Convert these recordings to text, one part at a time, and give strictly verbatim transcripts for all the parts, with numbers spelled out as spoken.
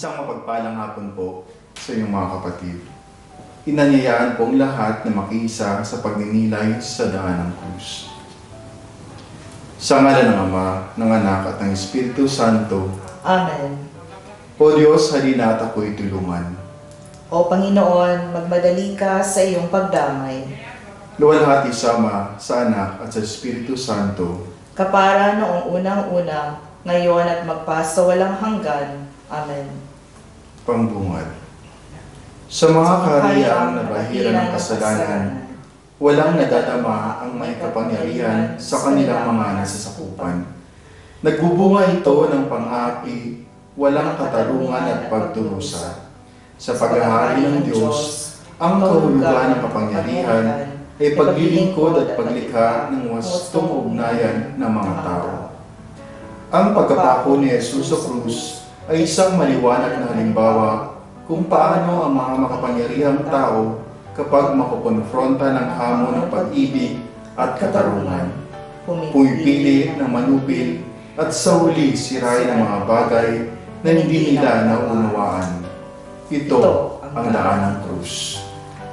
Isang mapagpalang hapon po sa inyong mga kapatid. Inanyayaan pong lahat na makiisa sa pagninilay sa daan ng krus. Sa ngalan ng Ama, ng Anak at ng Espiritu Santo. Amen. O Diyos, halina at ako'y tulungan. O Panginoon, magmadali ka sa iyong pagdamay. Luwalhati sa Ama, sa Anak at sa Espiritu Santo. Kapara noong unang-una, ngayon at magpasawalang hanggan. Amen. Pambungad. Sa mga kahariang nabahira ng kasalanan, walang nadadama ang may kapangyarihan sa kanilang mga nasasakupan. Nagbubunga ito ng pang-api, walang katarungan at pagdurusa. Sa paghahari ng Diyos, ang kahulugan ng kapangyarihan ay paglilingkod at paglikha ng wastong ugnayan ng mga tao. Ang pagkapako ni Jesus sa krus ay isang maliwanag na halimbawa kung paano ang mga makapangyarihang tao kapag makukonfronta ng hamon ng pag-ibig at katarungan, pumipili ng manupil at sa huli sirain ang mga bagay na hindi nila naunawaan. Ito ang daan ng krus.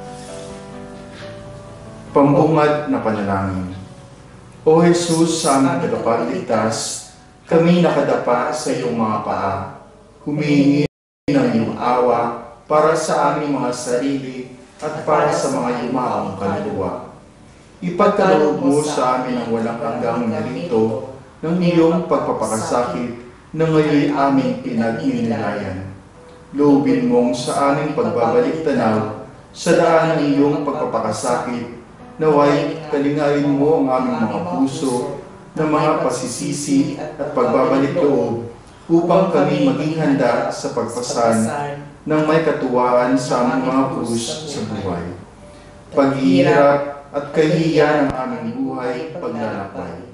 Pambungad na panalangin. O Jesus, sa aming tagapagligtas, kami nakadapa sa iyong mga paa. Humihingi ng iyong awa para sa aming mga sarili at para sa mga yumaong kaluluwa. Ipagkaloob mo sa amin ang walang hanggang narito ng iyong pagpapakasakit na ngayon aming pinagninilayan. Loobin mong sa aming pagbabalik tanaw sa daan ng iyong pagpapakasakit, naway kalingayin mo ang aming mga puso ng mga pasisisi at pagbabalik loob upang kami maging handa sa pagpasan ng may katuwaan sa aming mga krus sa buhay. Paghihirap at kahihiyan ng aming buhay paglalakbay.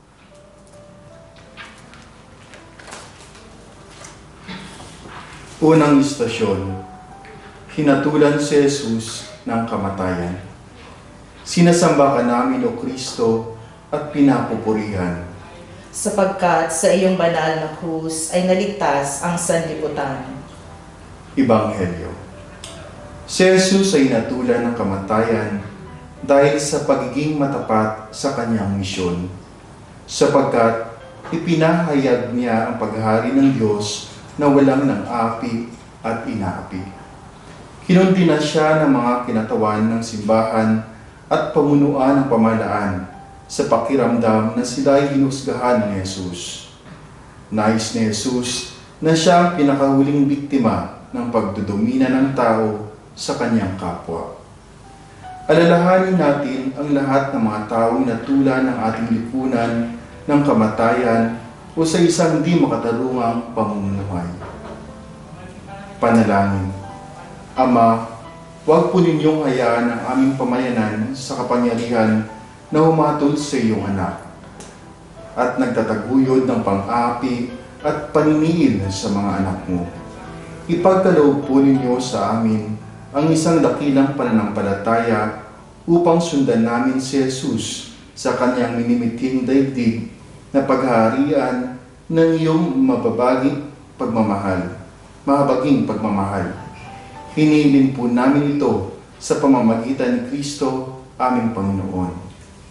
Unang istasyon, hinatulan si Jesus ng kamatayan. Sinasamba ka namin, O Kristo, at pinapupurihan. Sapagkat sa iyong banal na krus ay naligtas ang sanlibutan. Ebanghelyo. Si Jesus ay natulan ng kamatayan dahil sa pagiging matapat sa kanyang misyon, sapagkat ipinahayag niya ang paghari ng Diyos na walang ng api at inaapi. Kinundi na siya ng mga kinatawan ng simbahan at pamunuan ng pamahalaan sa pakiramdam na sila ay hinusgahan ni Jesus. Nais ni Jesus na siya ang pinakahuling biktima ng pagdudumina ng tao sa kanyang kapwa. Alalahanin natin ang lahat ng mga taong natulan ng ating lipunan ng kamatayan o sa isang di makatarungang pamumuhay. Panalangin. Ama, huwag po ninyong hayaan ang aming pamayanan sa kapangyarihan na humatol sa iyong anak at nagtataguyod ng pang-api at paniniil sa mga anak mo. Ipagkaloob po ninyo sa amin ang isang dakilang pananampalataya upang sundan namin si Jesus sa kanyang minimiting daigdig na paghaharian ng iyong mababaging pagmamahal, mahabaging pagmamahal. Hinilin po namin ito sa pamamagitan ni Kristo, aming Panginoon.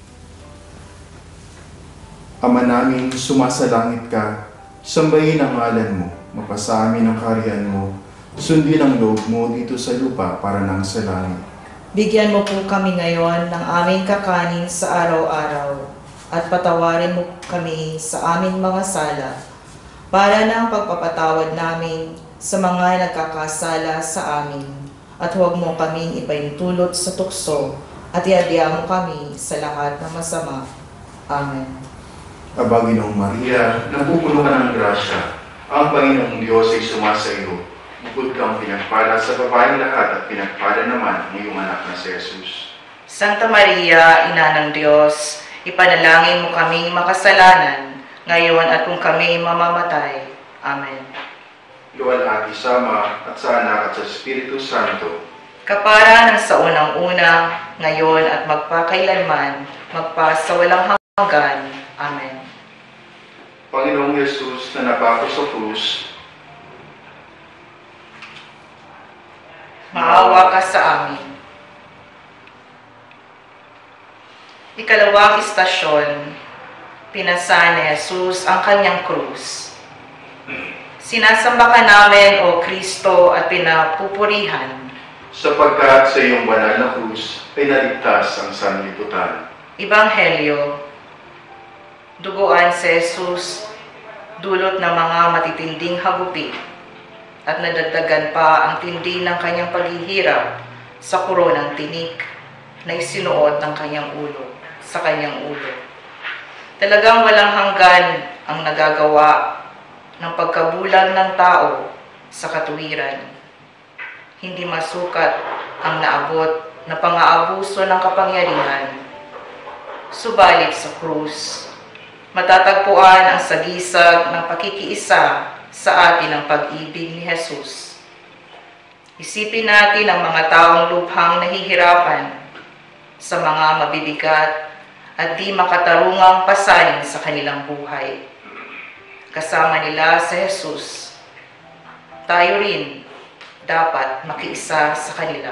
Ama namin, sumasalangit ka, sambahin ang ngalan mo, mapasa amin ang kaharian mo, sundin ang loob mo dito sa lupa para nang sa langit. Bigyan mo po kami ngayon ng aming kakanin sa araw-araw at patawarin mo kami sa aming mga sala para ng pagpapatawad namin sa mga nagkakasala sa amin at huwag mo kaming ipaintulot sa tukso at iadya mo kami sa lahat ng masama. Amen. Aba, Ginoong Maria, napupuno ka ng grasya. Ang Panginoong Diyos ay sumasa iyo. Bukod kang pinagpala sa babaeng lahat at pinagpala naman ang iyong anak na si Jesus. Santa Maria, Ina ng Diyos, ipanalangin mo kaming makasalanan, ngayon at kung kami mamamatay. Amen. Luwalhati sa Ama at sa Anak at sa Espiritu Santo. Kapara ng sa unang-una, ngayon at magpakailanman, magpasawalang hanggan. Amen. Panginoong Yesus na napako sa krus, Maawa ka sa amin. Ikalawang istasyon, pinasa ni Jesus ang kanyang krus. Sinasamba ka namin, O Kristo, at pinapupurihan. Sapagkat sa iyong banal na krus ay naligtas ang sanlibutan. Ebanghelyo, duguan si Jesus, dulot ng mga matitinding hagupit, at nadagdagan pa ang tindi ng kanyang paghihirap sa koronang tinik na isinuot ng kanyang ulo, sa kanyang ulo. Talagang walang hanggan ang nagagawa ng pagkabulag ng tao sa katuwiran. Hindi masukat ang naabot na pang-aabuso ng kapangyarihan. Subalit sa krus, matatagpuan ang sagisag ng pakikiisa sa atin ang pag-ibig ni Jesus. Isipin natin ang mga taong lubhang nahihirapan sa mga mabibigat at di makatarungang pasanin sa kanilang buhay. Kasama nila sa Jesus, tayo rin dapat makiisa sa kanila.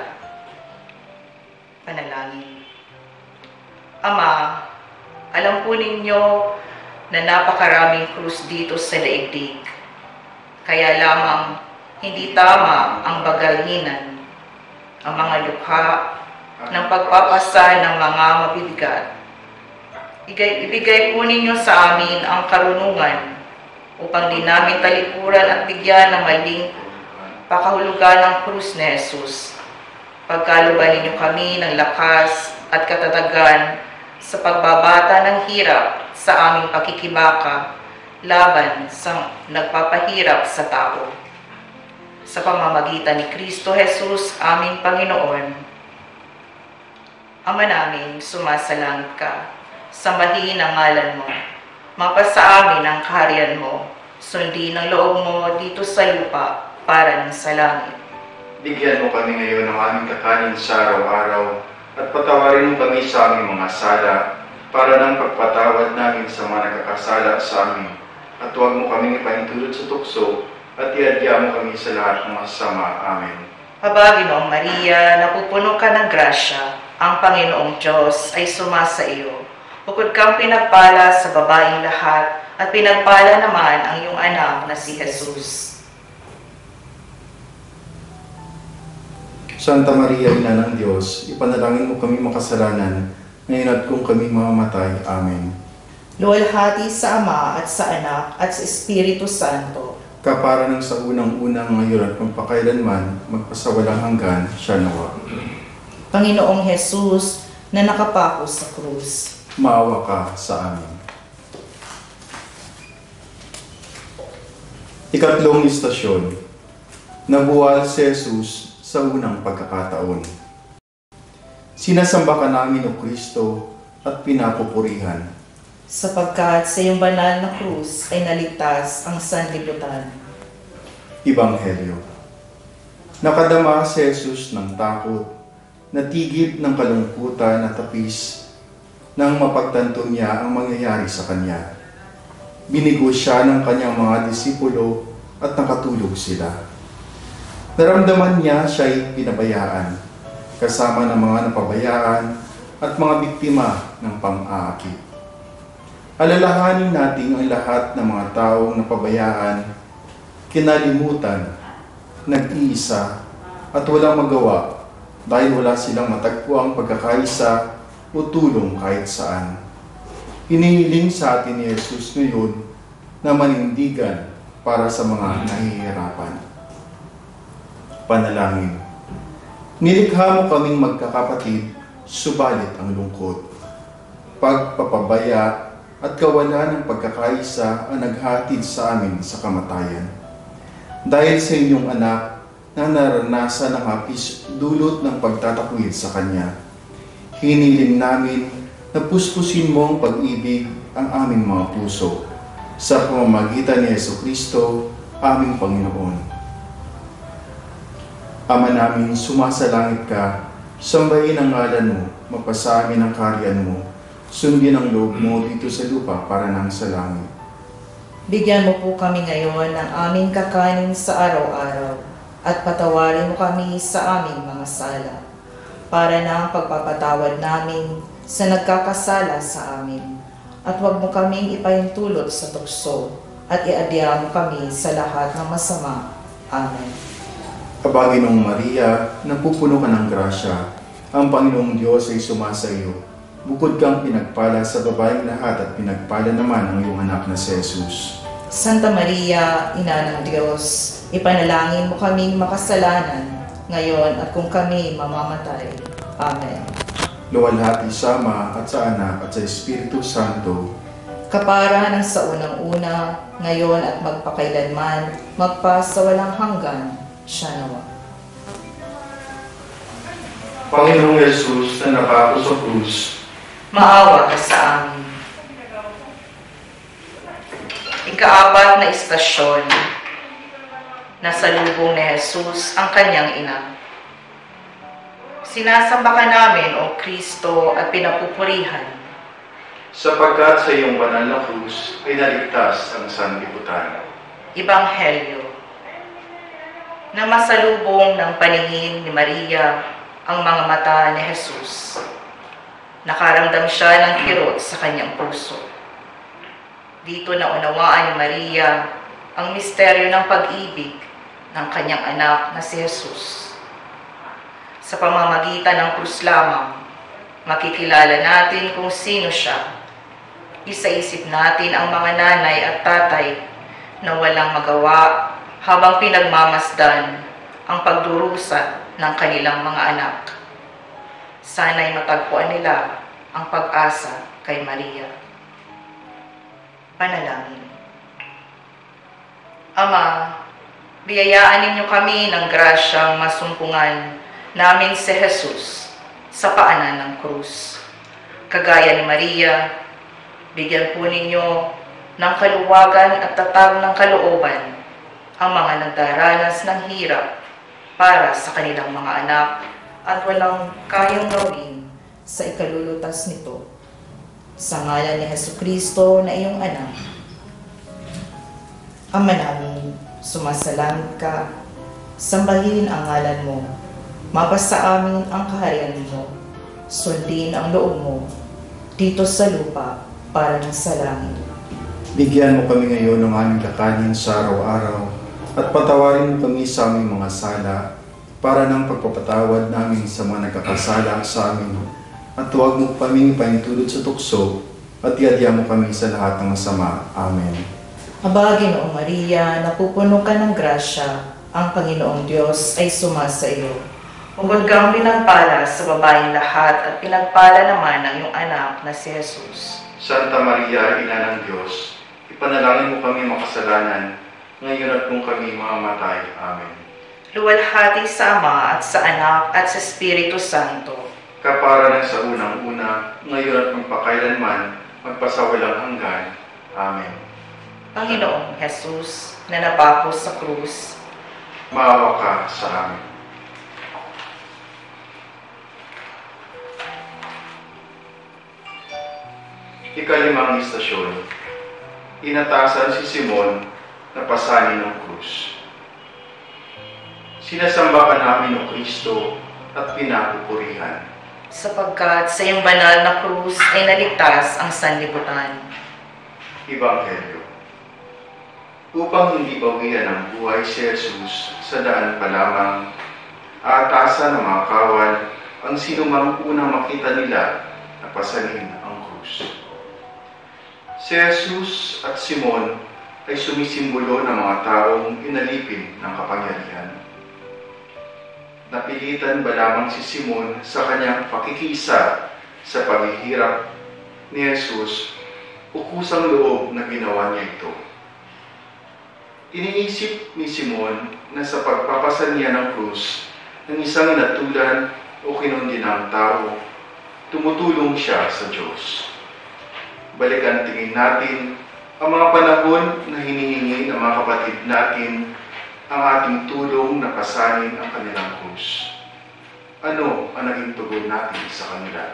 Panalangin. Ama, alam po ninyo na napakaraming krus dito sa daigdig. Kaya lamang hindi tama ang bagalhinan, ang mga lukha ng pagpapasa ng mga mabibigat. Ibigay, ibigay po ninyo sa amin ang karunungan upang di namin talikuran at bigyan ng maling pakahulugan ng krus ni Jesus. Pagkaluban ninyo kami ng lakas at katatagan sa pagbabata ng hirap sa aming pakikibaka laban sa nagpapahirap sa tao. Sa pamamagitan ni Kristo Jesus, aming Panginoon. Ama namin, sumasalangit ka. Sambahin ang ngalan mo. Mapasa amin ang kaharian mo. Sundin ang loob mo dito sa lupa para ng sa langit. Bigyan mo kami ngayon ng aming kakanin sa araw-araw at patawarin mo kami sa aming mga sala para ng pagpatawad namin sa mga nagkakasala sa amin. At huwag mo kaming ipahintulot sa tukso at iadya mo kami sa lahat ng masama. Amen. Aba, Ginoong Maria, napupuno ka ng grasya. Ang Panginoong Diyos ay sumasa iyo. Bukod kang pinagpala sa babaeng lahat at pinagpala naman ang iyong anak na si Jesus. Santa Maria, Ina ng Diyos, ipanalangin mo kami makasalanan, ngayon at kung kami mamamatay. Amen. Luwalhati sa Ama at sa Anak at sa Espiritu Santo. Kapara ng sa unang-unang ngayon at magpakailanman, magpasawalang hanggan, siya nawa. Panginoong Jesus na nakapako sa krus, Maawa ka sa amin. Ikatlong istasyon, nabuwal si Jesus sa unang pagkakataon. Sinasamba ka namin, O Kristo, at pinapupurihan. sapagkat sa iyong banal na krus ay naligtas ang sanlibutan. Ebanghelyo. Nakadama si Jesus ng takot, natigib ng kalungkutan at tapis nang mapagtanto niya ang mangyayari sa kanya. Binigo siya ng kanyang mga disipulo at nakatulog sila. Naramdaman niya siya'y pinabayaan, kasama ng mga napabayaan at mga biktima ng pang-aakit. Alalahanin natin ang lahat ng mga taong napabayaan, kinalimutan, nag-iisa at walang magawa dahil wala silang matagpuang pagkakaisa o tulong kahit saan. Hinihiling sa atin ni Jesus ngayon na manindigan para sa mga nahihirapan. Panalangin. Nilikha mo kaming magkakapatid, subalit ang lungkot, pagpapabaya at kawalan ng pagkakaisa ang naghatid sa amin sa kamatayan. Dahil sa inyong anak na naranasan ng hapis dulot ng pagtatakwil sa Kanya, hiniling namin na puspusin mo ang pag-ibig ang aming mga puso sa pamamagitan ni Jesucristo, aming Panginoon. Ama namin, sumasalangit ka, sambahin ang ngalan mo, mapasa amin ang kaharian mo, sundin ang loob mo dito sa lupa para nang sa langit. Bigyan mo po kami ngayon ng aming kakanin sa araw-araw at patawarin mo kami sa aming mga sala, para na ang pagpapatawad namin sa nagkakasala sa amin, at huwag mo kaming ipahintulot sa tukso, at iadya mo kami sa lahat ng masama. Amen. Kabaginong Maria, napupuno ka ng grasya, ang Panginoong Diyos ay sumasa iyo. Bukod kang pinagpala sa babaeng lahat at pinagpala naman ang iyong anak na si Jesus. Santa Maria, Ina ng Diyos, ipanalangin mo kaming makasalanan, ngayon at kung kami mamamatay. Amen. Luwalhati sa Ama at sa Anak at sa Espiritu Santo, kapara ng sa unang-una, ngayon at magpakailanman, magpa sa walang hanggan, siya nawa. Panginoong Jesus na napako sa krus, Maawa ka sa amin. Ikaapat na istasyon, nasa lubong ni Jesus ang kanyang ina. Sinasamba ka namin, O Kristo, at pinapupurihan, sapagkat sa iyong banal na krus ay naligtas ang sanlibutan. Ebanghelyo. Na masalubong ng paningin ni Maria ang mga mata ni Jesus. Nakaramdam siya ng kirot sa kanyang puso. Dito na unawaan ni Maria ang misteryo ng pag-ibig ng kanyang anak na si Jesus. Sa pamamagitan ng krus lamang, makikilala natin kung sino siya. Isaisip natin ang mga nanay at tatay na walang magawa habang pinagmamasdan ang pagdurusa ng kanilang mga anak. Sana'y matagpuan nila ang pag-asa kay Maria. Panalangin. Ama, biyayaan ninyo kami ng grasyang masumpungan namin si Jesus sa paanan ng krus. Kagaya ni Maria, bigyan po ninyo ng kaluwagan at tatag ng kalooban ang mga nagdaranas ng hirap para sa kanilang mga anak at walang kayang gawin sa ikalulutas nito. Sa ngalan ni Jesucristo na iyong anak. Ama namin, sumasalangit ka, sambahin ang ngalan mo, mapasa amin ang kaharian mo, sundin ang loob mo, dito sa lupa para sa langit. Bigyan mo kami ngayon ng aming kakanin sa araw-araw at patawarin mo kami sa aming mga sala para ng pagpapatawad namin sa mga nagkakasala sa amin, at huwag mo kaming ipahintulot sa tukso at iadya mo kami sa lahat ng masama. Amen. Aba, Ginoong Maria, napupuno ka ng grasya, ang Panginoong Diyos ay sumasa iyo. Bukod kang pinagpala sa babaeng lahat at pinagpala naman ang iyong anak na si Jesus. Santa Maria, Ina ng Diyos, ipanalangin mo kami makasalanan, ngayon at kung kami mamamatay. Amen. Luwalhati sa Ama at sa Anak at sa Espiritu Santo, kapara ng sa unang-una, ngayon at magpakailanman, magpasawalang hanggan. Amen. Panginoong Jesus, na napako sa krus, maawa ka sa amin. Ikalimang istasyon, inatasan si Simon na pasanin ng krus. Sinasamba ka namin, O Kristo, at pinapupurihan, sapagkat sa iyong banal na krus ay naligtas ang sanlibutan. Ebanghelyo. Upang hindi bawian ang buhay si Jesus sa daan pa lamang, aatasan ng mga kawal ang sinumang unang makita nila na pasanin ang krus. Si Jesus at Simon ay sumisimbolo ng mga taong inalipin ng kapangyarihan. Napilitan ba lamang si Simon sa kanyang pakikisa sa paghihirap ni Jesus o kusang loob na ginawa niya ito? Iniisip ni Simon na sa pagpapasan niya ng krus ng isang inatulan o kinundinang tao, tumutulong siya sa Diyos. Balikan tingin natin ang mga panahon na hinihingi ng mga kapatid natin ang ating tulong na pasanin ang kanilang krus. Ano ang naging tugon natin sa kanila?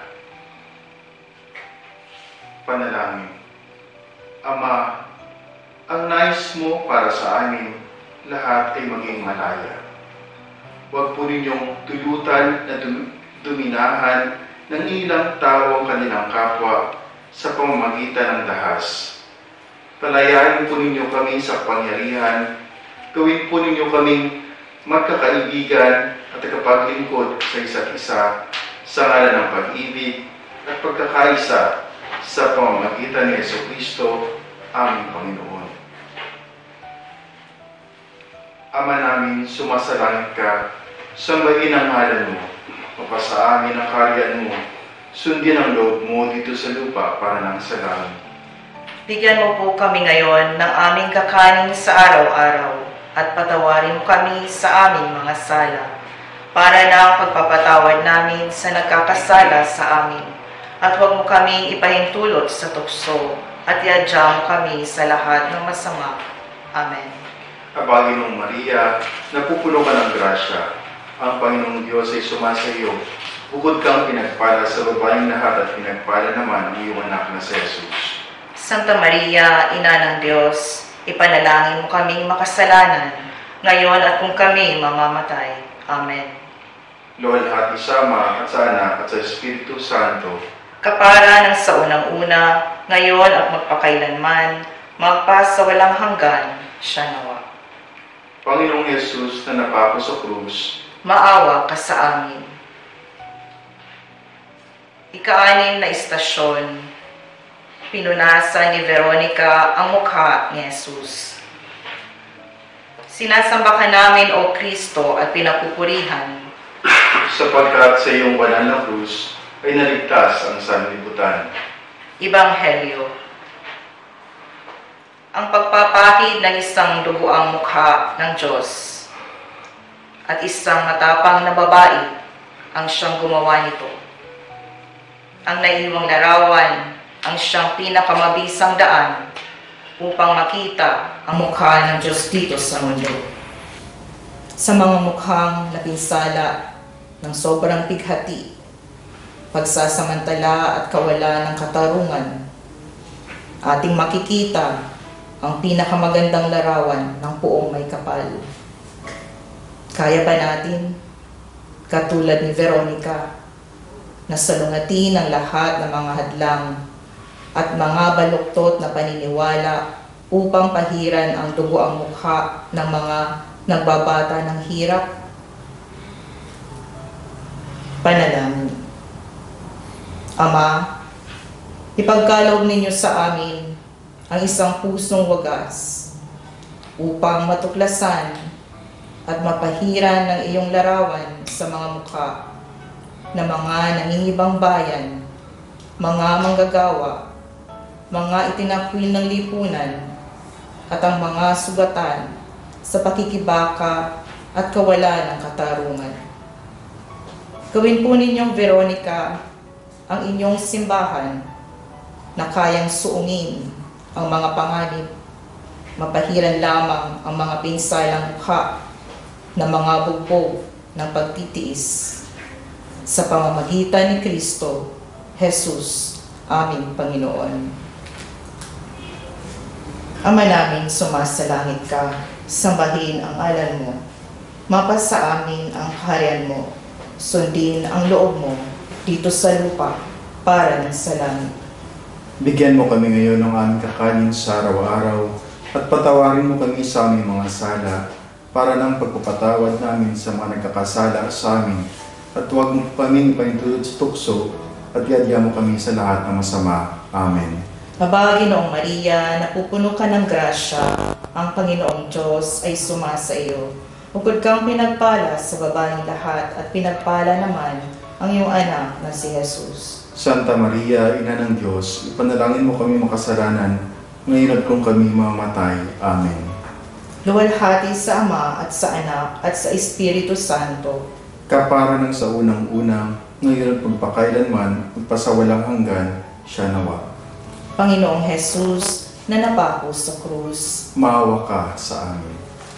Panalangin. Ama, ang nais mo para sa amin, lahat ay maging malaya. Huwag po ninyong tulutan na dum- duminahan ng ilang tao ang kanilang kapwa sa pamamagitan ng dahas. Palayain po ninyo kami sa kapangyarihan, gawin po ninyo kaming magkakaibigan at tagapaglingkod sa isa't isa sa ngalan ng pag-ibig at pagkakaisa sa pamamagitan ni Jesucristo, aming Panginoon. Ama namin, sumasalangit ka, sambahin ang ngalan mo, mapasa amin ang kaharian mo, sundin ang loob mo dito sa lupa para nang sa langit. Bigyan mo po kami ngayon ng aming kakanin sa araw-araw at patawarin mo kami sa aming mga sala para na ang pagpapatawad namin sa nagkakasala sa amin. At huwag mo kaming ipahintulot sa tukso at iadya mo kami sa lahat ng masama. Amen. Abaginoong Maria, napupuno ka ng grasya. Ang Panginoong Diyos ay sumasa iyo. Bukod kang pinagpala sa babaeng lahat at pinagpala naman ang iyong anak na si Jesus. Santa Maria, Ina ng Diyos, ipanalangin mo kaming makasalanan, ngayon at kung kami mamamatay. Amen. Luwalhati sa Ama at sa Anak at sa Espiritu Santo, Kapara ng sa unang-una, ngayon at magpakailanman, magpas sa walang hanggan, siya nawa. Panginoong Yesus na napako sa krus, Maawa ka sa amin. Ika-anim na istasyon, pinunasan ni Veronica ang mukha ni Jesus. Sinasamba ka namin, O Kristo, at pinapupurihan, sapagkat sa iyong banal na krus ay naligtas ang sanlibutan. Ebanghelyo. Ang pagpapahid ng isang duguang mukha ng Diyos at isang matapang na babae ang siyang gumawa nito. Ang naiwang larawan ang siyang pinakamabisang daan upang makita ang mukha ng Diyos dito sa mundo. Sa mga mukhang napinsala ng sobrang pighati, pagsasamantala at kawalan ng katarungan, ating makikita ang pinakamagandang larawan ng Poong May Kapal. Kaya ba natin, katulad ni Veronica, na salungatin ang lahat ng mga hadlang at mga baluktot na paniniwala upang pahiran ang dugo ang mukha ng mga nagbabata ng hirap? Panalangin. Ama, ipagkaloob ninyo sa amin ang isang pusong wagas upang matuklasan at mapahiran ng iyong larawan sa mga mukha ng mga nangingibang bayan, mga manggagawa, mga itinakwil ng lipunan, at ang mga sugatan sa pakikibaka at kawalan ng katarungan. Gawin po ninyong Veronica ang inyong simbahan na kayang suungin ang mga panganib, mapahiran lamang ang mga pinsalang mukha ng mga bugbog ng pagtitiis sa pamamagitan ni Kristo, Jesus, aming Panginoon. Ama namin, sumasalangit ka, sambahin ang ngalan mo, mapasa amin ang kaharian mo, sundin ang loob mo dito sa lupa para ng sa langit. Bigyan mo kami ngayon ng aming kakanin sa araw-araw at patawarin mo kami sa aming mga sala para ng pagpapatawad namin sa mga nagkakasala sa amin at huwag mo kami ipahintulot sa tukso at iadya mo kami sa lahat ng masama. Amen. Mabaginoong Maria, napupuno ka ng grasya, ang Panginoong Diyos ay sumasa iyo. Bukod kang pinagpala sa babaeng lahat at pinagpala naman ang iyong anak na si Jesus. Santa Maria, Ina ng Diyos, ipanalangin mo kami makasalanan, ngayon at kung kami mamamatay. Amen. Luwalhati sa Ama at sa Anak at sa Espiritu Santo. Kapara ng sa unang-unang, ngayon at pagpakailanman, magpasawalang hanggan, siya nawa. Panginoong Jesus, na napako sa krus, Maawa ka sa amin.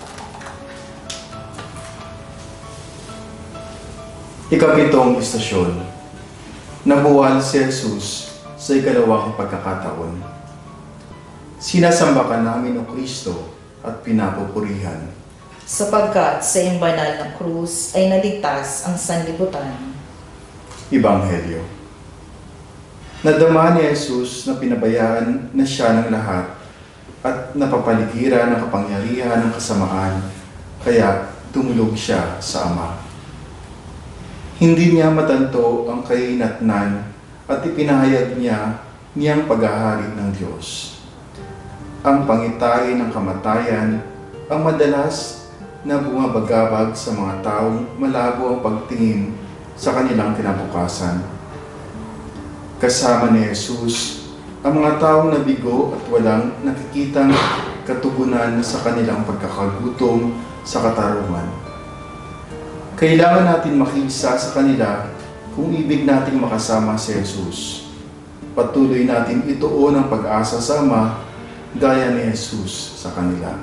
Ikapitong istasyon. Nabuwal si Jesus sa ikalawang pagkakataon. Sinasamba ka namin o Kristo at pinapupurihan. sapagkat sa iyong banal na krus ay naligtas ang sanlibutan. Ebanghelyo. Nadama ni Jesus na pinabayaan na siya ng lahat at napapaligiran ng kapangyarihan ng kasamaan, kaya tumulog siya sa Ama. Hindi niya matanto ang kahinatnan at ipinahayag niya niyang paghahari ng Diyos. Ang pangitain ng kamatayan ang madalas na bumabagabag sa mga taong malabo ang pagtingin sa kanilang kinabukasan. Kasama ni Jesus ang mga taong nabigo at walang nakikitang katugunan sa kanilang pagkakagutom sa katarungan. Kailangan natin makisa sa kanila kung ibig nating makasama si Jesus. Patuloy natin ituon ang pag-asa sa Ama gaya ni Jesus sa kanila.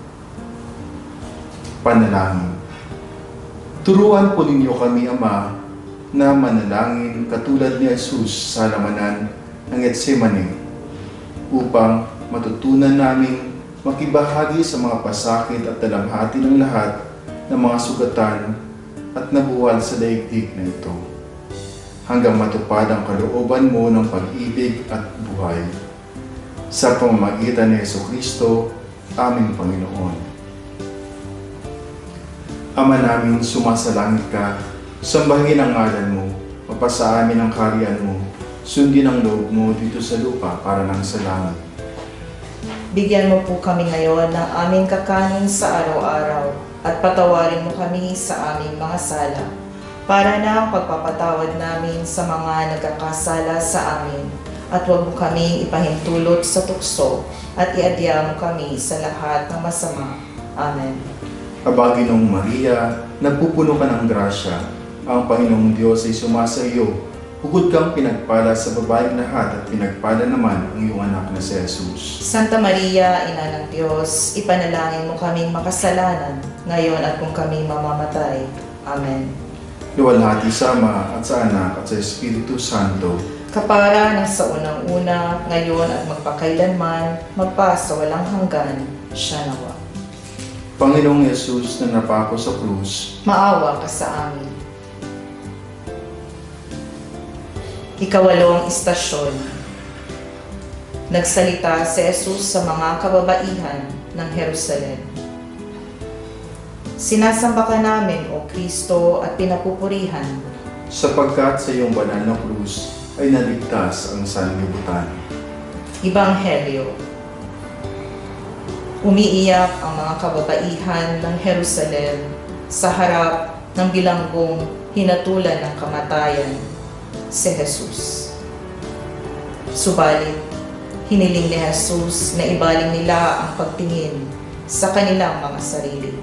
Panalangin. Turuan po ninyo kami, Ama, na manalangin katulad ni Jesus sa halamanan ng Getsemani, upang matutunan naming makibahagi sa mga pasakit at dalamhati ng lahat ng mga sugatan at nabuwal sa daigdig na ito, hanggang matupad ang kalooban mo ng pag-ibig at buhay. Sa pamamagitan ni Jesucristo, aming Panginoon. Ama namin, sumasalangit ka, sambahin ang ngalan mo, mapasa amin ang kaharian mo, sundin ang loob mo dito sa lupa para nang sa langit. Bigyan mo po kami ngayon ng aming kakanin sa araw-araw at patawarin mo kami sa aming mga sala, para na ang pagpapatawad namin sa mga nagkakasala sa amin, at huwag mo kami ipahintulot sa tukso at iadya mo kami sa lahat ng masama. Amen. Aba, Ginoong Maria, nagpupuno ka ng grasya, ang Panginoong Diyos ay sumasa iyo. Bukod kang pinagpala sa babaeng lahat at pinagpala naman ang iyong anak na si Jesus. Santa Maria, Ina ng Diyos, ipanalangin mo kaming makasalanan, ngayon at kung kami mamamatay. Amen. Luwalhati sa Ama at sa Anak at sa Espiritu Santo, kapara ng sa unang-una, ngayon at magpakailanman, magpa sa walang hanggan, siya nawa. Panginoong Yesus na napako sa krus, maawa ka sa amin. Ikawalong istasyon. Nagsalita si Jesus sa mga kababaihan ng Jerusalem. Sinasamba ka namin, O Kristo, at pinapupurihan, sapagkat sa iyong banal na krus ay naligtas ang sanlibutan. Ebanghelyo. Umiiyak ang mga kababaihan ng Jerusalem sa harap ng bilanggong hinatulan ng kamatayan, si Jesus. Subalit, hiniling ni Jesus na ibaling nila ang pagtingin sa kanilang mga sarili.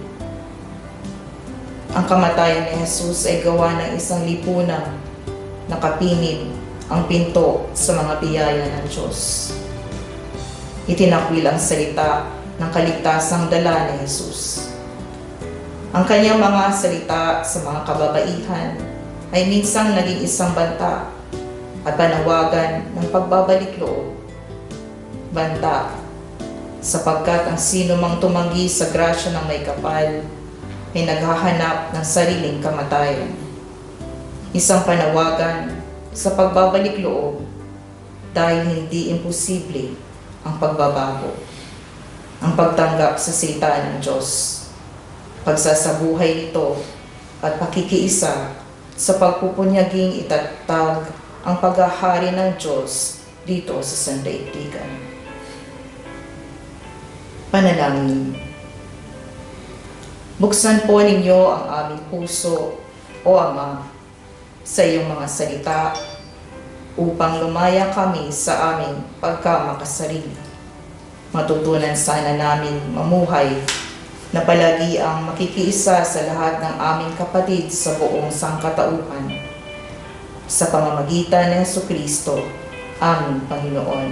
Ang kamatayan ni Jesus ay gawa ng isang lipunang nakapinit ang pinto sa mga biyaya ng Diyos. Itinakwil ang salita ng kaligtasang dala ni Jesus. Ang kanyang mga salita sa mga kababaihan ay minsang naging isang banta at panawagan ng pagbabalik loob. Banta, sapagkat ang sino mang tumanggi sa grasya ng may kapal ay naghahanap ng sariling kamatayan. Isang panawagan sa pagbabalik loob dahil hindi imposible ang pagbabago. Ang pagtanggap sa salita ng Diyos, pagsasabuhay nito at pakikiisa sa pagpupunyaging itatag ang paghahari ng Diyos dito sa sandaigdigan. Panalangin. Buksan po ninyo ang aming puso, O Ama, sa iyong mga salita, upang lumaya kami sa aming pagkamakasarili. Matutunan sana namin mamuhay na palagi ang makikiisa sa lahat ng aming kapatid sa buong sangkatauhan. Sa pamamagitan ng Jesucristo, aming Panginoon.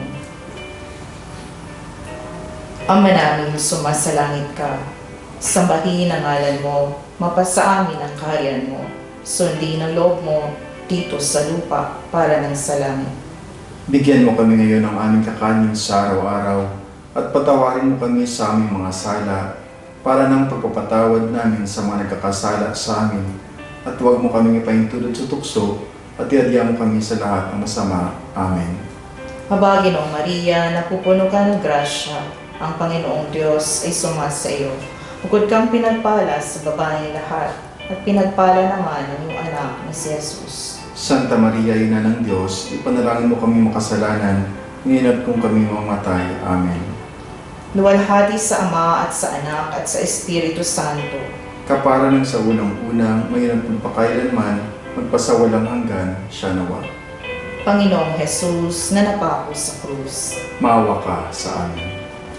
Ama namin, sumasalangit ka. Sambahin ang ngalan mo, mapasa amin ang kaharian mo. Sundin ang loob mo dito sa lupa para ng sa langit. Bigyan mo kami ngayon ng aming kakanin sa araw-araw at patawarin mo kami sa aming mga sala para ng pagpapatawad namin sa mga nagkakasala sa amin, at huwag mo kaming ipahintulot sa tukso, at iadya mo kami sa lahat ng masama. Amen. Aba, Ginoong Maria, napupuno ka ng grasya, ang Panginoong Diyos ay sumasa iyo. Bukod kang pinagpala sa babae lahat, at pinagpala naman ang iyong anak na si Jesus. Santa Maria, Ina ng Diyos, ipanalangin mo kami makasalanan, ngayon kung kami mamatay. Amen. Luwalhati sa Ama at sa Anak at sa Espiritu Santo. Kapara ng sa unang-unang, ngayon at magpakailanman, magpasawalang hanggan, siya nawa. Panginoong Jesus na napako sa krus, Maawa ka sa amin.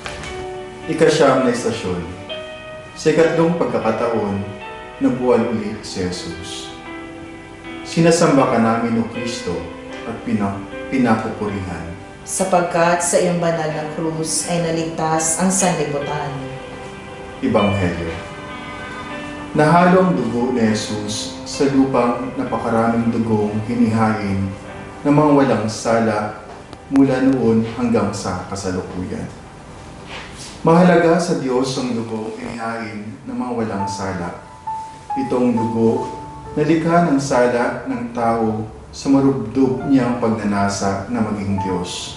Ikasyam na istasyon. Sa ikatlong pagkakataon, nabuwal ulit si Jesus. Sinasamba ka namin, O Kristo, at pina pinapupurihan. sapagkat sa iyong banal na krus ay naligtas ang sanlibutan. Ebanghelyo. Nahalo ang dugo ni Jesus sa lupang napakaraming dugong hinihain ng mga walang sala mula noon hanggang sa kasalukuyan. Mahalaga sa Diyos ang dugong hinihain ng mga walang sala. Itong dugo na likha ng sala ng tao sa marubdob niyang pagnanasa na maging Diyos.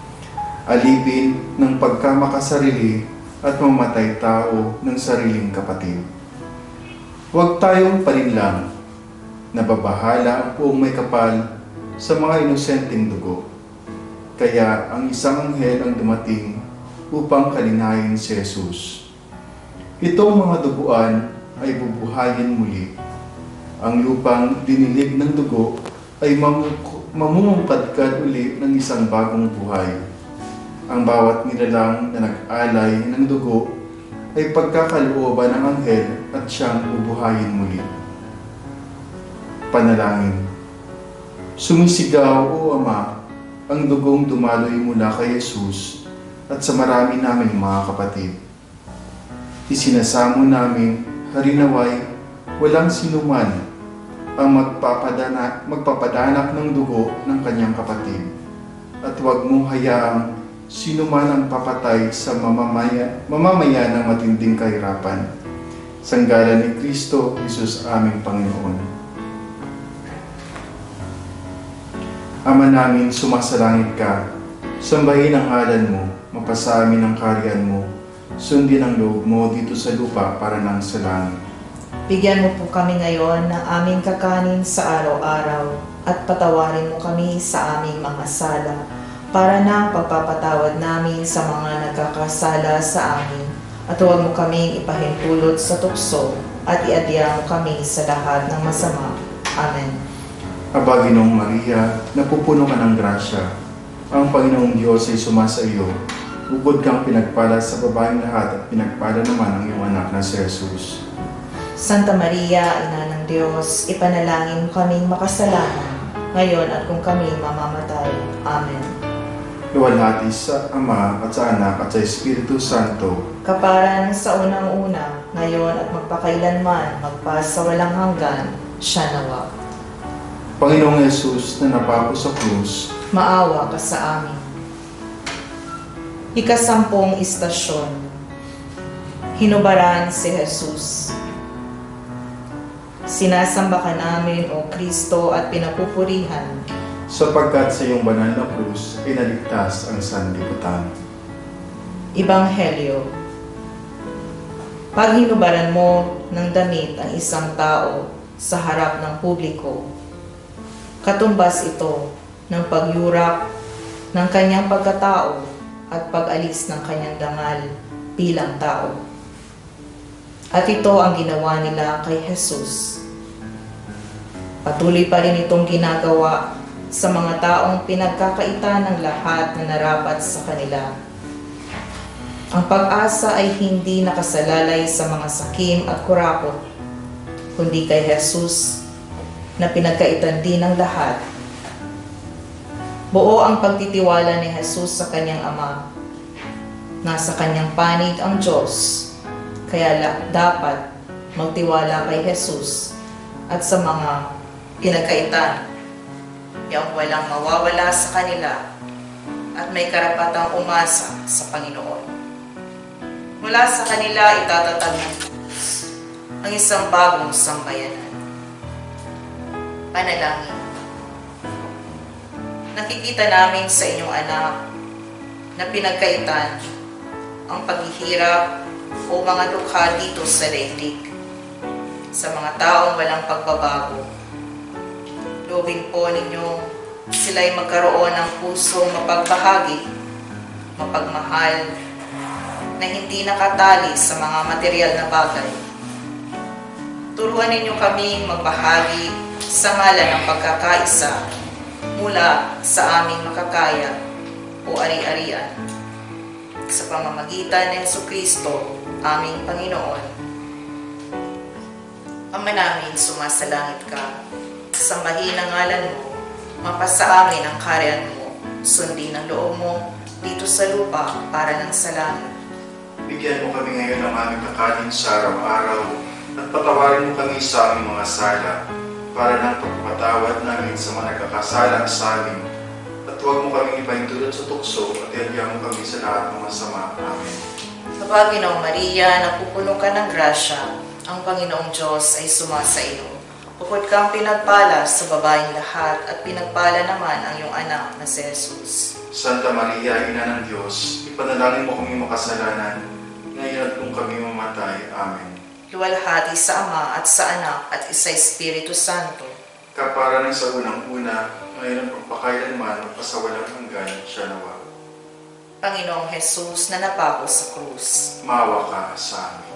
Alipin ng pagkamakasarili at mamatay tao ng sariling kapatid. Huwag tayong palinlang, nababahala ang buong may kapal sa mga inosenteng dugo. Kaya ang isang anghel ang dumating upang kalinahin si Jesus. Itong mga duguan ay bubuhayin muli. Ang lupang dinilig ng dugo ay mamumungkadkad uli ng isang bagong buhay. Ang bawat nilalang na nag-alay ng dugo ay pagkakalooban ng anghel at siyang bubuhayin muli. Panalangin. Sumisigaw, O Ama, ang dugong dumaloy mula kay Jesus at sa marami naming mga kapatid. Isinasamo namin, harinaway, walang sinuman ang magpapadana, magpapadanak ng dugo ng kanyang kapatid. At huwag mong hayaang sino man ang papatay sa mamamaya, mamamaya ng matinding kahirapan. Sanggalan ni Kristo, Jesus aming Panginoon. Ama namin, sumasalangit ka, sambahin ang ngalan mo, mapasa amin ang kaharian mo, sundin ang loob mo dito sa lupa para nang sa langit. Bigyan mo po kami ngayon ng aming kakanin sa araw-araw at patawarin mo kami sa aming mga sala para na pagpapatawad namin sa mga nagkakasala sa amin at huwag mo kaming ipahintulot sa tukso at iadya mo kami sa lahat ng masama. Amen. Aba, Ginoong Maria, napupuno ka ng grasya. Ang Panginoong Diyos ay sumasa iyo. Bukod kang pinagpala sa babaeng lahat at pinagpala naman ang iyong anak na si Jesus. Santa Maria, Ina ng Diyos, ipanalangin mo kaming makasalanan, ngayon at kung kami mamamatay. Amen. Luwalhati sa Ama at sa Anak at sa Espiritu Santo. Kaparan sa unang-una, ngayon at magpakailanman, magpas sa walang hanggan, siya nawa. Panginoong Jesus na napako sa krus, Maawa ka sa amin. Ikasampung istasyon. Hinubaran si Jesus. Sinasamba ka namin, O Kristo, at pinapupurihan, sapagkat sa iyong banal na krus ay naligtas ang sanlibutan. Ebanghelyo. Pag hinubaran mo ng damit ang isang tao sa harap ng publiko, katumbas ito ng pagyurak ng kanyang pagkatao at pag-alis ng kanyang dangal bilang tao. At ito ang ginawa nila kay Jesus. Patuloy pa rin itong ginagawa sa mga taong pinagkakaitan ng lahat na narapat sa kanila. Ang pag-asa ay hindi nakasalalay sa mga sakim at kurakot, kundi kay Jesus na pinagkaitan din ng lahat. Buo ang pagtitiwala ni Jesus sa kanyang Ama. Nasa kanyang panig ang Diyos, kaya dapat magtiwala kay Jesus at sa mga pinagkaitan, yung walang mawawala sa kanila at may karapatang umasa sa Panginoon. Mula sa kanila itatatag ng Diyos ang isang bagong sambayanan. Panalangin. Nakikita namin sa inyong anak na pinagkaitan ang paghihirap o mga dukha dito sa daigdig sa mga taong walang pagbabago. Loobin po ninyo sila'y magkaroon ng pusong mapagbahagi, mapagmahal, na hindi nakatali sa mga material na bagay. Turuan ninyo kami magbahagi sa ngalan ng pagkakaisa mula sa aming makakaya o ari-arian. Sa pamamagitan ng Jesucristo, aming Panginoon. Ama namin, sumasalangit ka. Sambahin ang ngalan mo, mapasa amin ang kaharian mo, sundin ang loob mo dito sa lupa para ng sa langit. Bigyan mo kami ngayon ng aming kakanin sa araw-araw at patawarin mo kami sa aming mga sala para ng pagpapatawad namin sa mga nagkakasala sa amin. At huwag mo kami ipahintulot sa tukso at iadya mo kami sa lahat ng masama. Amen. Aba, Ginoong Maria, napupuno ka ng grasya, ang Panginoong Diyos ay sumasa iyo. Bukod kang pinagpala sa babaeng lahat at pinagpala naman ang iyong anak na si Jesus. Santa Maria, Ina ng Diyos, ipanalangin mo kami makasalanan, ngayon at kung kami mamatay. Amen. Luwalhati sa Ama at sa Anak at sa Espiritu Santo. Kapara ng sa unang-una, ngayon at pagpakailanman, magpasawalang hanggan, siya nawa. Panginoong Jesus na napako sa krus, Maawa ka sa amin.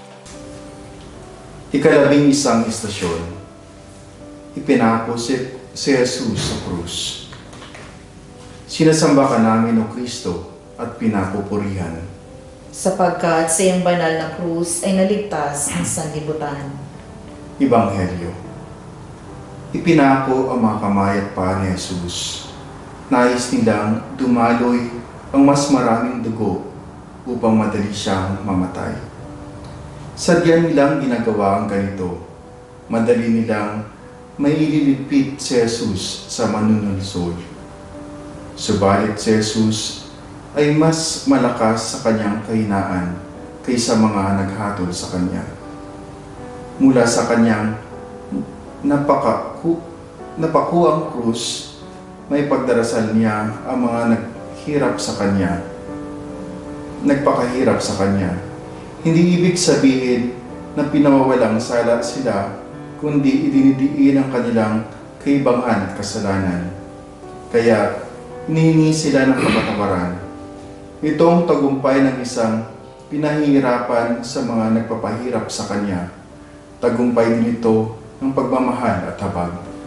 Ikalabing isang istasyon, ipinako si, si Jesus sa krus. Sinasamba ka namin, O Kristo, at pinapupurihan. sapagkat sa iyong banal na krus ay naligtas ang sanlibutan. Ebanghelyo. Ipinako ang mga kamay at paa ni Jesus. Nais nilang dumaloy ang mas maraming dugo upang madali siyang mamatay. Sadya nilang ginagawa ang ganito. Madali nilang may ililipit si Jesus sa manunulsol. Subalit si Jesus ay mas malakas sa kanyang kahinaan kaysa mga naghatol sa kanya. Mula sa kanyang napakaku, napakuang krus, may pagdarasal niya ang mga naghirap sa kanya, nagpakahirap sa kanya. Hindi ibig sabihin na pinawawalang sala sila, kundi idinidiin ang kanilang kaibangan at kasalanan. Kaya, hinihingi sila ng kapatawaran. Itong tagumpay ng isang pinahihirapan sa mga nagpapahirap sa kanya. Tagumpay din ito ng pagmamahal at habag.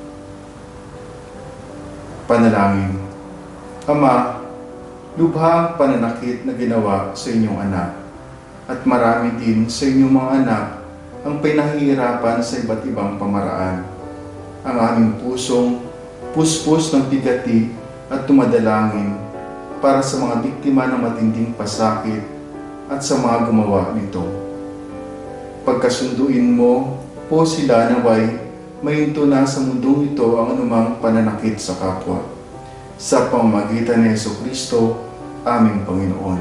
Panalangin. Ama, lubha ang pananakit na ginawa sa inyong anak, at marami din sa inyong mga anak ang pinahihirapan sa iba't ibang pamaraan. Ang aming pusong puspos ng bigati at tumadalangin para sa mga biktima ng matinding pasakit at sa mga gumawa nito. Pagkasunduin mo po sila naway mahinto na sa mundong ito ang anumang pananakit sa kapwa. Sa pamamagitan ni Jesucristo, aming Panginoon.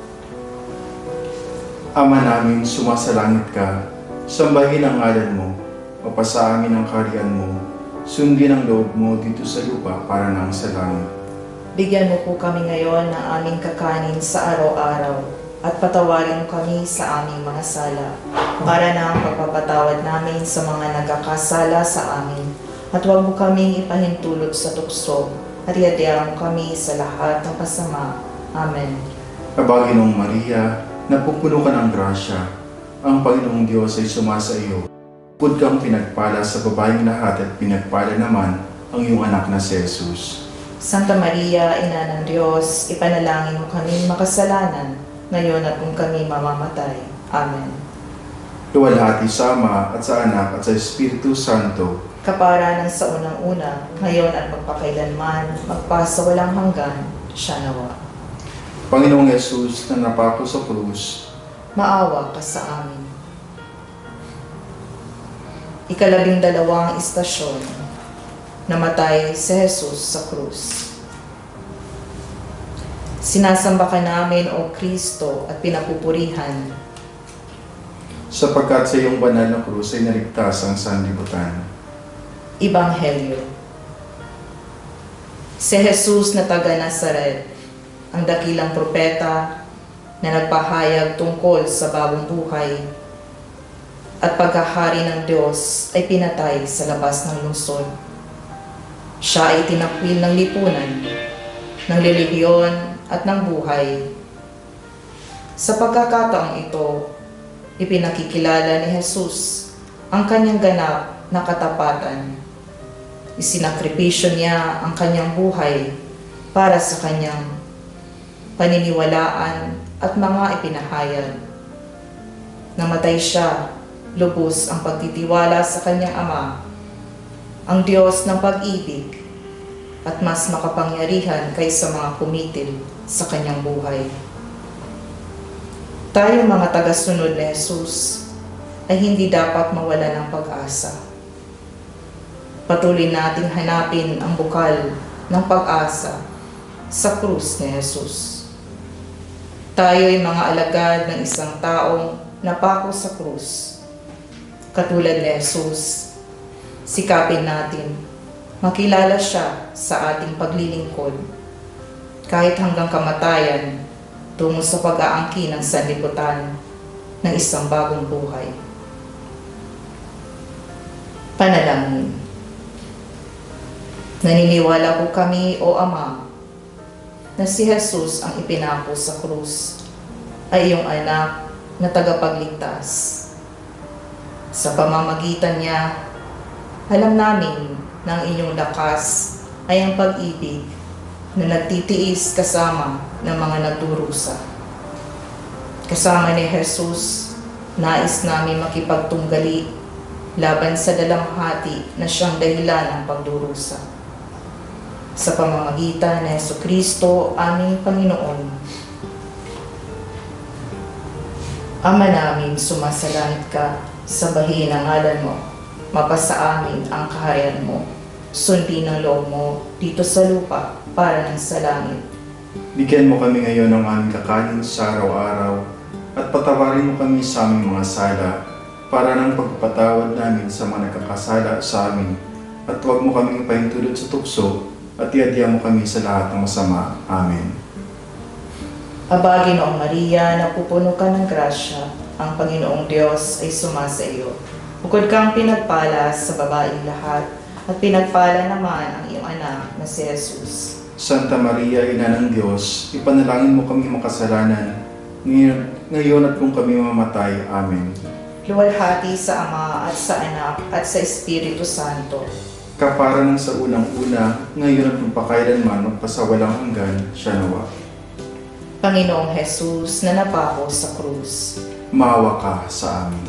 Ama namin, sumasalangit ka, sambahin ang ngalan mo, mapasa amin ang kaharian mo, sundin ang loob mo dito sa lupa para nang sa langit. Bigyan mo po kami ngayon ng aming kakanin sa araw-araw at patawarin mo kami sa aming mga sala para na ang pagpapatawad namin sa mga nagkakasala sa amin at huwag mo kaming ipahintulot sa tukso at iadya mo kami sa lahat ng pasama. Amen. Aba, Ginoong Maria, napupuno ka ng grasya, ang Panginoong Diyos ay sumasa iyo. Bukod kang pinagpala sa babaeng lahat at pinagpala naman ang iyong anak na si Jesus. Santa Maria, Ina ng Diyos, ipanalangin mo kami makasalanan, ngayon at kung kami mamamatay. Amen. Luwalhati sa Ama at sa Anak at sa Espiritu Santo, kapara ng sa unang-una, ngayon at magpakailanman, magpasawalang hanggan, siya nawa. Panginoong Yesus na napako sa krus, Maawa ka sa amin. Ikalabing dalawang istasyon, namatay si Jesus sa krus. Si Sinasamba ka namin, O Kristo, at pinapupurihan. Sapagkat sa iyong banal na krus ay naligtas ang sanlibutan. Ebanghelyo. Si Jesus na taga Nazaret, ang dakilang propeta na nagpahayag tungkol sa bagong buhay at paghahari ng Diyos ay pinatay sa labas ng lungsod. Siya ay tinakwil ng lipunan, ng relihiyon at ng buhay. Sa pagkakataong ito, ipinakikilala ni Jesus ang kanyang ganap na katapatan. Isinakripisyo niya ang kanyang buhay para sa kanyang paniniwalaan at mga ipinahayag. Namatay siya, lubos ang pagtitiwala sa kanyang Ama, ang Diyos ng pag-ibig, at mas makapangyarihan kaysa mga pumitil sa kanyang buhay. Tayo mga tagasunod ni Jesus ay hindi dapat mawala ng pag-asa. Patuloy nating hanapin ang bukal ng pag-asa sa krus ni Jesus. Tayo ay mga alagad ng isang taong napako sa krus. Katulad ni Jesus, sikapin natin makilala siya sa ating paglilingkod kahit hanggang kamatayan tungo sa pag-aangkin ng sanlibutan ng isang bagong buhay. Panalangin. Naniniwala po kami, O Ama, na si Jesus ang ipinako sa krus ay iyong anak na tagapagligtas. Sa pamamagitan niya, alam namin na ang inyong lakas ay ang pag-ibig na nagtitiis kasama ng mga nagdurusa. Kasama ni Jesus, nais namin makipagtunggali laban sa dalamhati na siyang dahilan ng pagdurusa. Sa pamamagitan ni Jesucristo, aming Panginoon. Ama namin, sumasalangit ka, sambahin ang ngalan mo, mapasa amin ang kaharian mo, sundin ang loob mo dito sa lupa para ng sa langit. Bigyan mo kami ngayon ng aming kakanin sa araw-araw at patawarin mo kami sa aming mga sala para ng pagpapatawad namin sa mga nagkakasala sa amin, at huwag mo kaming pahintulot sa tukso at iadya mo kami sa lahat ng masama. Amen. Aba, Ginoong Maria, napupuno ka ng grasya, ang Panginoong Diyos ay sumasa iyo. Bukod kang pinagpala sa babaeng lahat, at pinagpala naman ang iyong anak na si Jesus. Santa Maria, Ina ng Diyos, ipanalangin mo kami makasalanan, ngayon, ngayon at kung kami mamatay. Amen. Luwalhati sa Ama at sa Anak at sa Espiritu Santo. Kapara ng sa unang-una, ngayon at magpakailanman, magpasawalang hanggan, siya nawa. Panginoong Jesus na napako sa krus, Maawa ka sa amin.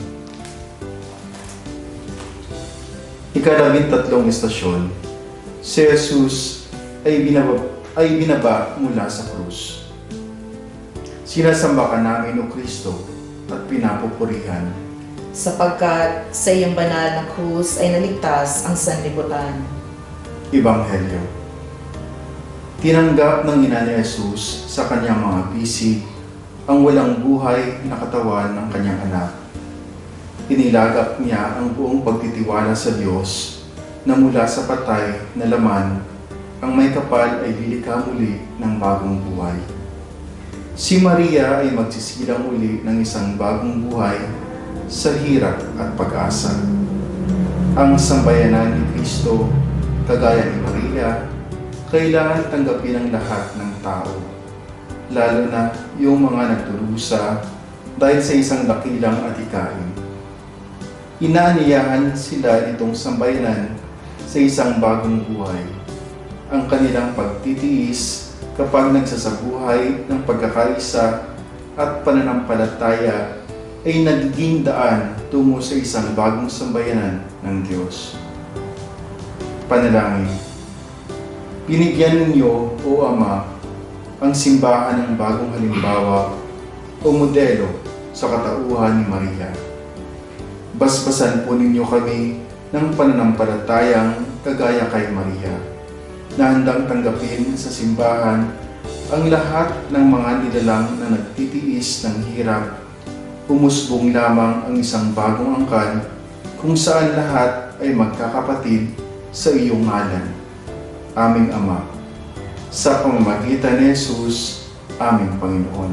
Ikalabing tatlong istasyon, si Jesus ay binaba, ay binaba mula sa krus. Sinasamba ka namin, O Kristo, at pinapupurihan. sapagkat sa iyong banal na krus ay naligtas ang sanlibutan. Ebanghelyo. Tinanggap ng ina ni Jesus sa kanyang mga bisig ang walang buhay na katawan ng kanyang anak. Inilagak niya ang buong pagtitiwala sa Diyos na mula sa patay na laman, ang may kapal ay lilikha muli ng bagong buhay. Si Maria ay magsisilang uli ng isang bagong buhay sa hirap at pag-asa. Ang sambayanan ni Kristo, kagaya ni Maria, kailangan tanggapin ang lahat ng tao, lalo na yung mga nagdurusa dahil sa isang dakilang atikain. Inaaniyahan sila nitong sambayanan sa isang bagong buhay. Ang kanilang pagtitiis kapag nagsasabuhay ng pagkakaisa at pananampalataya ay nagiging daan tungo sa isang bagong sambayanan ng Diyos. Panalangin. Binigyan ninyo, O Ama, ang simbahan ng bagong halimbawa o modelo sa katauhan ni Maria. Basbasan po ninyo kami ng pananampalatayang kagaya kay Maria, na handang tanggapin sa simbahan Ang lahat ng mga nilalang na nagtitiis ng hirap, umusbong lamang ang isang bagong angkan kung saan lahat ay magkakapatid sa iyong ngalan. Aming Ama, sa pamamagitan ni Jesus, aming Panginoon.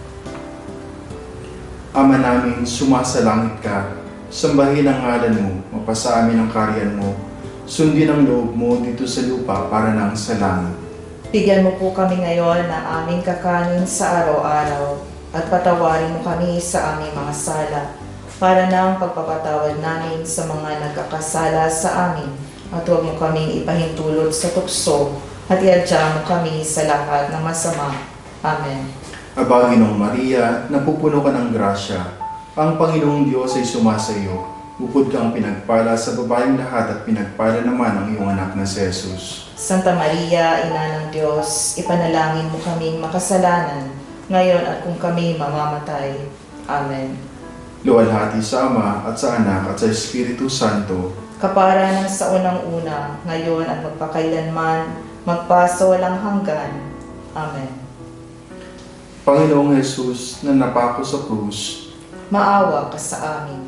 Ama namin, sumasalangit ka, sambahin ang ngalan mo, mapasa amin ang kaharian mo, sundin ang loob mo dito sa lupa para nang sa langit. Bigyan mo po kami ngayon ng aming kakanin sa araw-araw at patawarin mo kami sa aming mga sala para nang pagpapatawad namin sa mga nagkakasala sa amin at huwag mo kaming ipahintulot sa tukso at iadya mo kami sa lahat ng masama. Amen. Aba, Ginoong Maria, napupuno ka ng grasya. Ang Panginoong Diyos ay sumasa iyo. Bukod kang pinagpala sa babaeng lahat at pinagpala naman ang iyong anak na si Jesus. Santa Maria, Ina ng Diyos, ipanalangin mo kaming makasalanan, ngayon at kung kami mamamatay. Amen. Luwalhati sa Ama at sa Anak at sa Espiritu Santo. Kapara ng sa unang-una, ngayon at magpakailanman, magpasa walang hanggan. Amen. Panginoong Jesus, na napako sa krus, Maawa ka sa amin.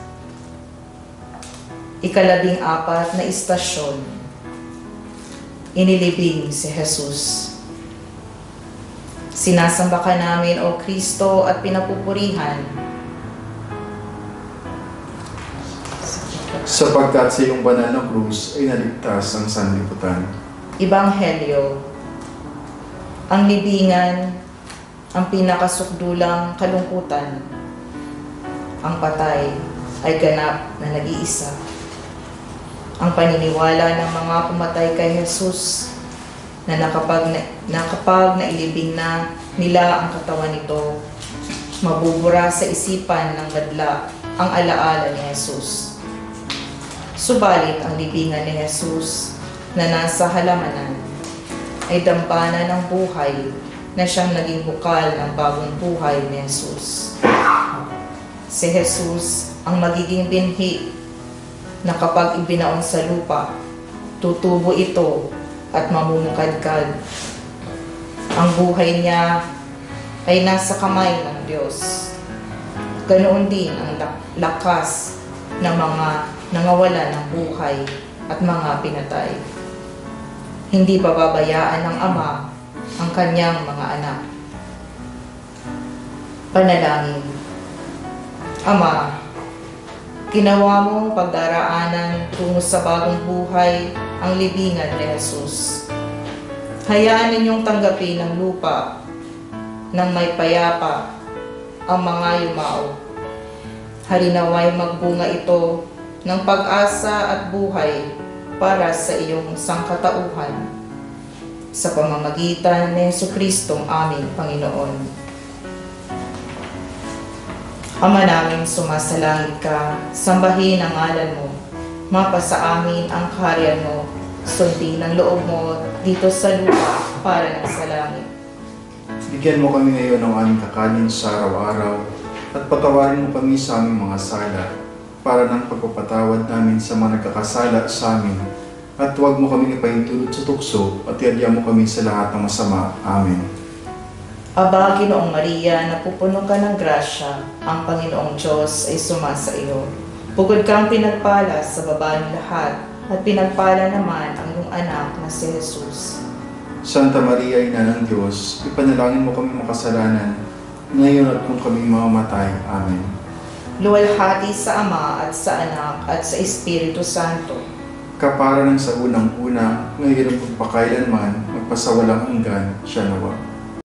Ikalabing apat na istasyon. Inilibing si Jesus. Sinasamba ka namin, O Kristo, at pinapupurihan. sapagkat sa iyong banal na krus ay naligtas ang sanlibutan. Ebanghelyo. Ang libingan, ang pinakasukdulang kalungkutan. Ang patay ay ganap na nag-iisa. Ang paniniwala ng mga pumatay kay Jesus na nakapag, na, nakapag nailibing na nila ang katawan nito, mabubura sa isipan ng madla ang alaala ni Jesus. Subalit ang libingan ni Jesus na nasa halamanan ay dampana ng buhay na siyang naging bukal ng bagong buhay ni Jesus. Si Jesus ang magiging binhi na kapag ibinaon sa lupa, tutubo ito at mamumukadkad. Ang buhay niya ay nasa kamay ng Diyos. Ganoon din ang lakas ng mga nangawala ng buhay at mga pinatay. Hindi pababayaan ng Ama ang kanyang mga anak. Panalangin. Ama, ginawa mong pagdaraanan tungo sa bagong buhay ang libingan ni Jesus. Hayaan ninyong tanggapin ng lupa ng may payapa ang mga yumao. Harinaway magbunga ito ng pag-asa at buhay para sa iyong sangkatauhan. Sa pamamagitan ni Jesucristong aming Panginoon. Ama namin, sumasalangit ka, sambahin ang ngalan mo, mapasa amin ang kaharian mo, sundin ang loob mo dito sa lupa para sa langit. Bigyan mo kami ngayon ng aming kakanin sa araw-araw at patawarin mo kami sa aming mga sala para ng pagpapatawad namin sa mga nagkakasala sa amin at huwag mo kami ipahintulot sa tukso at iadya mo kami sa lahat ng masama. Amen. Aba, Ginoong Maria, napupuno ka ng grasya, ang Panginoong Diyos ay sumasa iyo. Bukod kang pinagpala sa babaeng lahat, at pinagpala naman ang iyong anak na si Jesus. Santa Maria, Ina ng Diyos, ipanalangin mo kami makasalanan, ngayon at kung kami mamamatay. Amen. Luwalhati sa Ama at sa Anak at sa Espiritu Santo. Kapara ng sa unang-una, ngayon at magpakailanman, magpasawalang hanggan, siya nawa.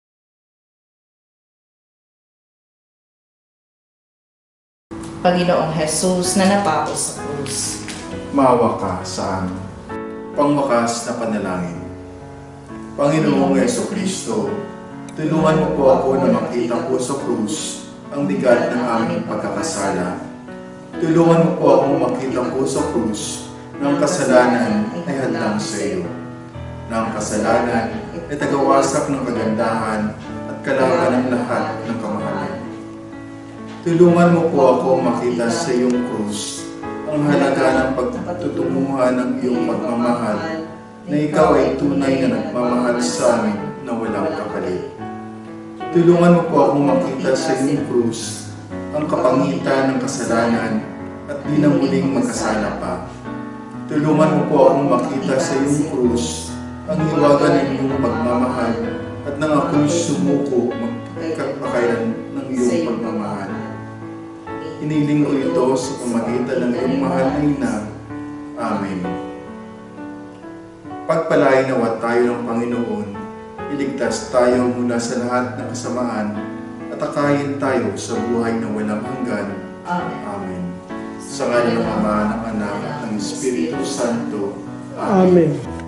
Panginoong Jesus na napako sa krus. Maawa ka sa amin. Pangwakas na panalangin. Panginoong Jesucristo, tulungan mo po ako na makita po sa krus ang bigat ng aming pagkakasala. Tulungan mo po akong makita po sa krus ng kasalanan ay hadlang sa iyo. Ng kasalanan ay tagawasak ng kagandahan at kalaban ng lahat ng kamahalan. Tulungan mo po ako makita sa iyong krus ang halaga ng pagtutunguhan ng iyong pagmamahal na ikaw ay tunay na nagmamahal sa amin na walang kapalit. Tulungan mo po akong makita sa iyong krus ang kapangitan ng kasalanan at di na muling magkasala pa. Tulungan mo po akong makita sa iyong krus ang hiwaga ng iyong pagmamahal at nang ako'y sumuko magkakailan ng iyong pagmamahal. Hiniling ko ito sa pamagitan ng iyong mahal na ina. Amen. Pagpalain nawa tayo ng Panginoon, iligtas tayo mula sa lahat ng kasamaan at akayin tayo sa buhay na walang hanggan. Amen. Amen. Sa ngalan ng Ama, ng Anak, at ng Espiritu Santo. Amen.